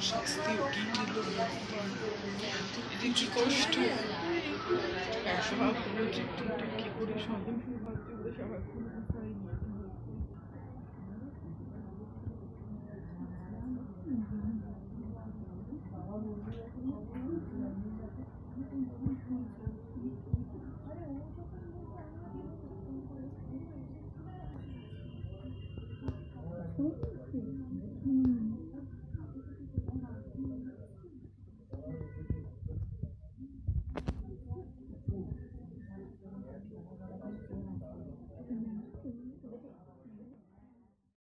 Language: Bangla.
শাস্তিও কি দিল ভগবান, এটা কি কষ্ট। একশো ভাগ করেছি, কি করে স্বজন সৌভাগ্য সারাক্ষণ